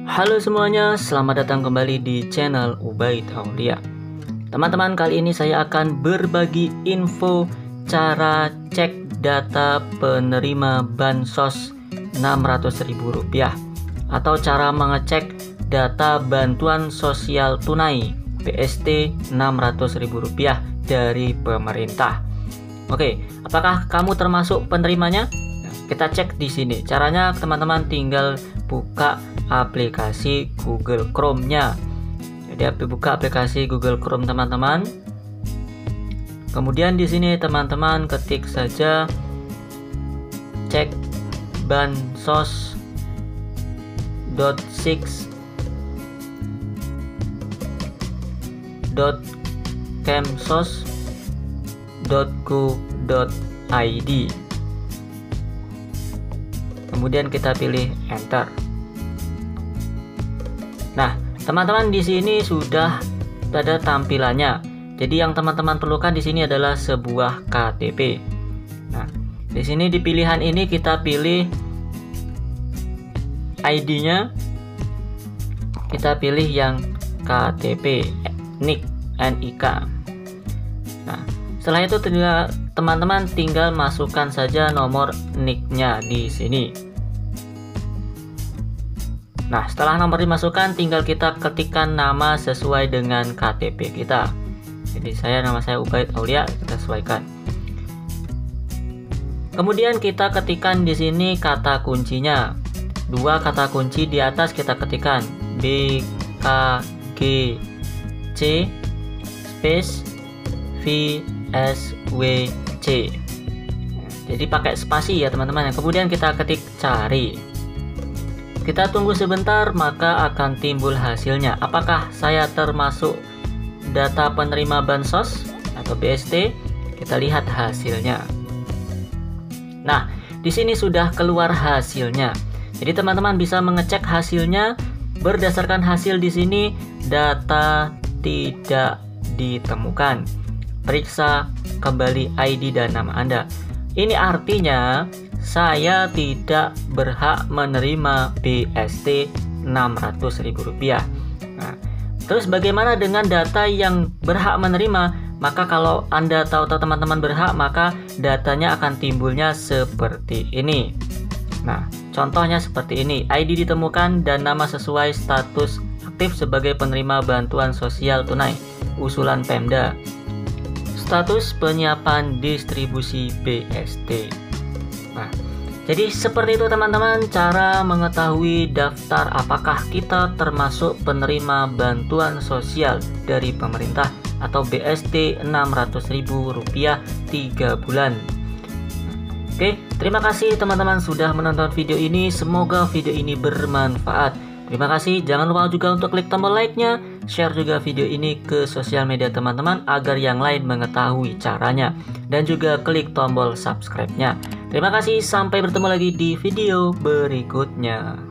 Halo semuanya, selamat datang kembali di channel Ubaid Aulia. Teman-teman, kali ini saya akan berbagi info cara cek data penerima Bansos Rp600.000 atau cara mengecek data bantuan sosial tunai BST Rp600.000 dari pemerintah. Oke, apakah kamu termasuk penerimanya? Kita cek di sini. Caranya teman-teman tinggal buka aplikasi Google Chrome-nya. Jadi buka aplikasi Google Chrome teman-teman. Kemudian di sini teman-teman ketik saja cek bansos.600.kemsos.go.id. Kemudian kita pilih enter. Nah, teman-teman di sini sudah ada tampilannya. Jadi yang teman-teman perlukan di sini adalah sebuah KTP. Nah, di sini di pilihan ini kita pilih ID-nya. Kita pilih yang KTP, NIK, NIK. Nah, setelah itu teman-teman tinggal masukkan saja nomor NIK-nya di sini. Nah, setelah nomor dimasukkan, tinggal kita ketikkan nama sesuai dengan KTP kita. Jadi nama saya Ubaid Aulia, kita sesuaikan. Kemudian kita ketikkan di sini kata kuncinya. 2 kata kunci di atas kita ketikkan BKGC space VSWC. Jadi pakai spasi ya teman-teman. Kemudian kita ketik cari. Kita tunggu sebentar, maka akan timbul hasilnya. Apakah saya termasuk data penerima Bansos atau BST? Kita lihat hasilnya. Nah, di sini sudah keluar hasilnya. Jadi teman-teman bisa mengecek hasilnya berdasarkan hasil di sini data tidak ditemukan. Periksa kembali ID dan nama Anda. Ini artinya saya tidak berhak menerima BST Rp600.000. Nah, terus bagaimana dengan data yang berhak menerima? Maka kalau Anda tahu teman-teman berhak, maka datanya akan timbulnya seperti ini. Nah, contohnya seperti ini. ID ditemukan dan nama sesuai status aktif sebagai penerima bantuan sosial tunai usulan Pemda. Status penyiapan distribusi BST. Nah, jadi seperti itu teman-teman cara mengetahui daftar apakah kita termasuk penerima bantuan sosial dari pemerintah atau BST Rp600.000 3 bulan. Oke, terima kasih teman-teman sudah menonton video ini. Semoga video ini bermanfaat. Terima kasih, jangan lupa juga untuk klik tombol like-nya, share juga video ini ke sosial media teman-teman agar yang lain mengetahui caranya, dan juga klik tombol subscribe-nya. Terima kasih, sampai bertemu lagi di video berikutnya.